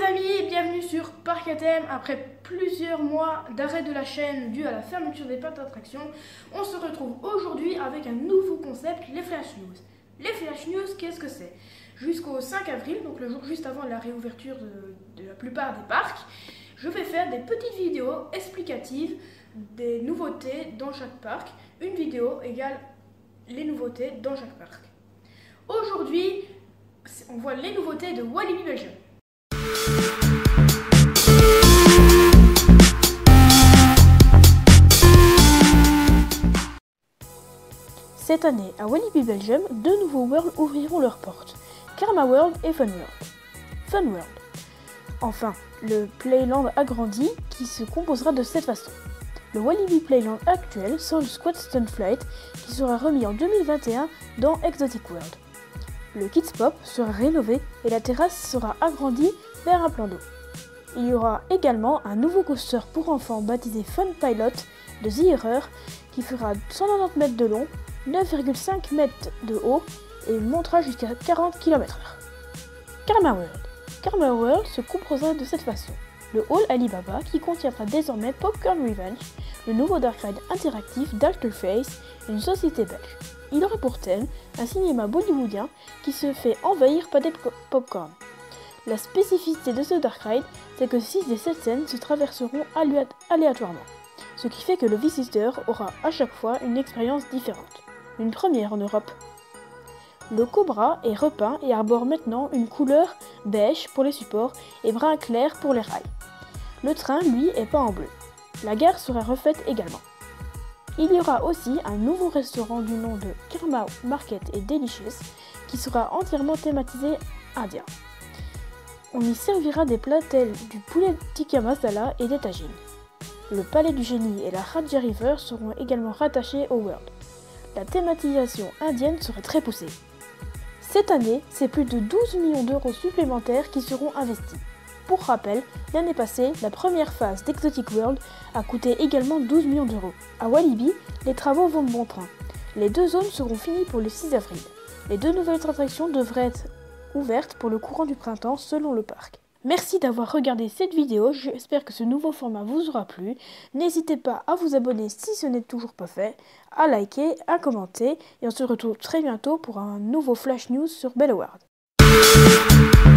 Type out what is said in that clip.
amis, bienvenue sur Parc à Thème. Après plusieurs mois d'arrêt de la chaîne dû à la fermeture des parcs d'attractions, on se retrouve aujourd'hui avec un nouveau concept, les Flash News. Les Flash News, qu'est-ce que c'est? Jusqu'au 5 avril, donc le jour juste avant la réouverture de la plupart des parcs, je vais faire des petites vidéos explicatives des nouveautés dans chaque parc. Une vidéo égale les nouveautés dans chaque parc. Aujourd'hui, on voit les nouveautés de Walibi Belgium. Cette année, à Walibi Belgium, deux nouveaux worlds ouvriront leurs portes, Karma World et Fun World. Fun World. Enfin, le Playland agrandi qui se composera de cette façon. Le Walibi Playland actuel sort du Squadron Flight qui sera remis en 2021 dans Exotic World. Le Kids Pop sera rénové et la terrasse sera agrandie vers un plan d'eau. Il y aura également un nouveau coaster pour enfants baptisé Fun Pilot de The Error qui fera 190 mètres de long, 9,5 mètres de haut et montera jusqu'à 40 km/h. Karma World. Karma World se composera de cette façon. Le hall Alibaba qui contiendra désormais Popcorn Revenge, le nouveau dark ride interactif d'Alterface et une société belge. Il aura pour thème un cinéma bollywoodien qui se fait envahir par des popcorn. La spécificité de ce dark ride, c'est que 6 des 7 scènes se traverseront aléatoirement, ce qui fait que le visiteur aura à chaque fois une expérience différente. Une première en Europe. Le Cobra est repeint et arbore maintenant une couleur beige pour les supports et brun clair pour les rails. Le train, lui, est peint en bleu. La gare sera refaite également. Il y aura aussi un nouveau restaurant du nom de Karma Market et Delicious qui sera entièrement thématisé indien. On y servira des plats tels du poulet tikka masala et des tagines. Le palais du génie et la Raja River seront également rattachés au World. La thématisation indienne sera très poussée. Cette année, c'est plus de 12 millions d'euros supplémentaires qui seront investis. Pour rappel, l'année passée, la première phase d'Exotic World a coûté également 12 millions d'euros. À Walibi, les travaux vont de bon train. Les deux zones seront finies pour le 6 avril. Les deux nouvelles attractions devraient être ouvertes pour le courant du printemps selon le parc. Merci d'avoir regardé cette vidéo, j'espère que ce nouveau format vous aura plu. N'hésitez pas à vous abonner si ce n'est toujours pas fait, à liker, à commenter et on se retrouve très bientôt pour un nouveau Flash News sur Belloward.